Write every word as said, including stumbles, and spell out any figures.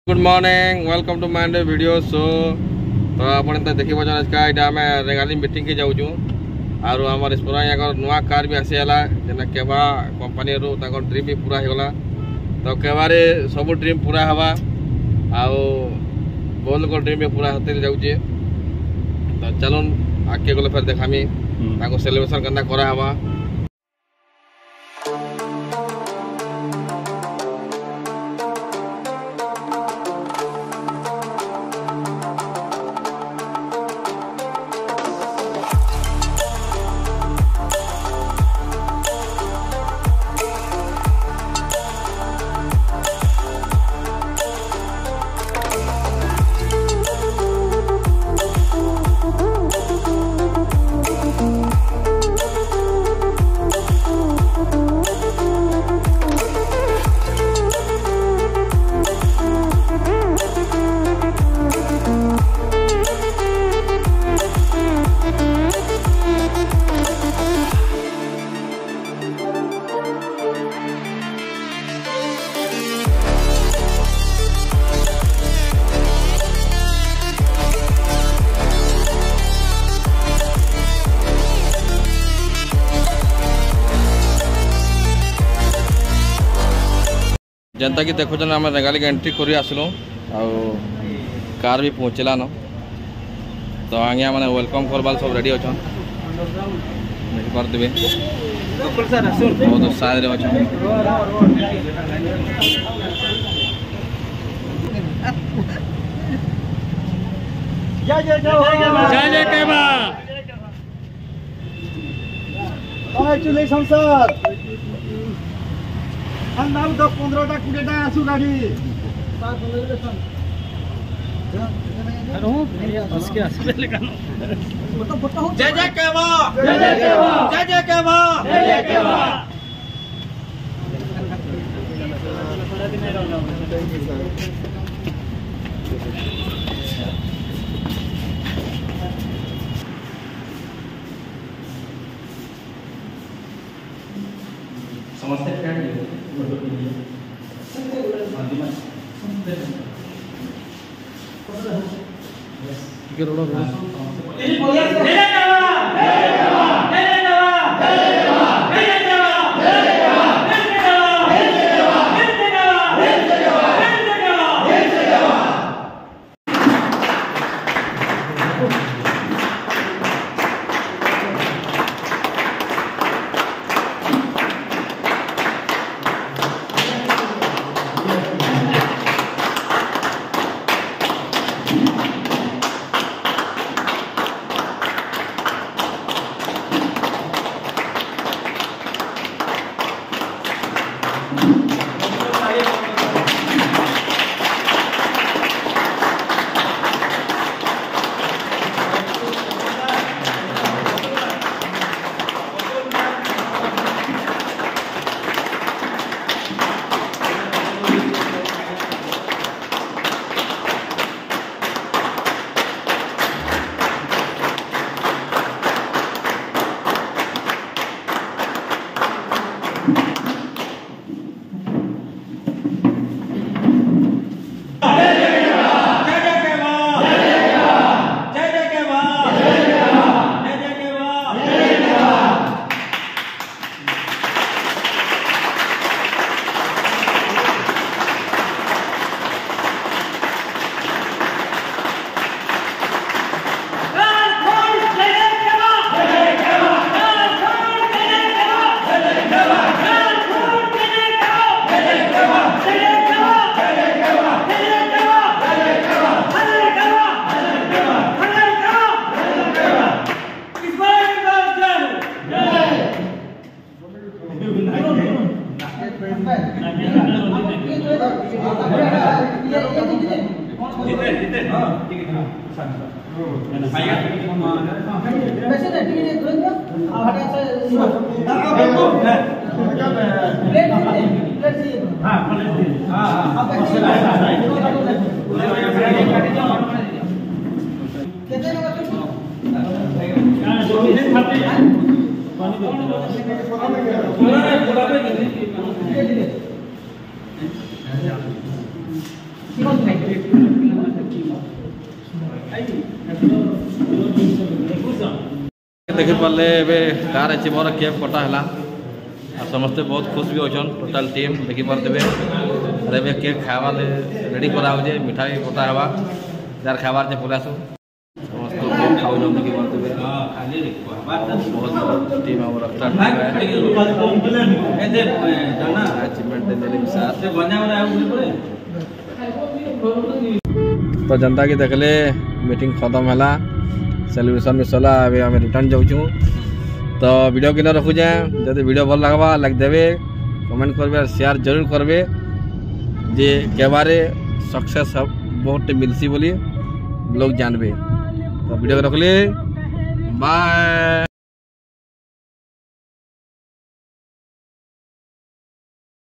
Good morning welcome to mind video show. तो आप देखिए आज का यहाँ आम रेगाली मीटिंग के जाऊँ आर आम स्मरण यहाँ नुआ कार भी आसीगला जेना केवा कंपानी रू ड्रीम भी पूरा होगा। तो केवारे सब ड्रीम पूरा हवा आउ बहुत लोग ड्रीम भी पूरा होते जाऊे। तो चलून आगे गले फिर देखामी सेलिब्रेशन करना करा हवा। जनता कि देखो आम रेगाली एंट्री कर आसलु कार भी पहुँचलान। तो आज्ञा मैंने वेलकम करवार सब रेडी अच्छा देखिए बहुत उत्साह अच्छा। संसद नाम दस पंद्रहटा कोड़ेटा आसू गाड़ी जय जय केवा जय जय केवा जय जय केवा जय जय केवा। समस्या क्या है? Thank you. देखि पारे कार अच्छी मोर केक कटा है और समस्ते बहुत खुश भी होचन टोटाल टीम देखि पारे अरे केक खावा रेडी करा हो मिठाई कटा हवा यार खाबार जे पुरासु समस्त खाऊ देखि पारे बहुत टीम हमर तो जनता की देखले मीटिंग खत्म है सेलिब्रेशन में सला अभी आम रिटर्न जाऊँ तो वीडियो कि रखुचे जब वीडियो भल लगवा लाइक देवे कमेंट करबे शेयर जरूर करबे जे केबारे सक्सेस बहुत मिलसी बोली लोग जानबे तो वीडियो रखले बाय।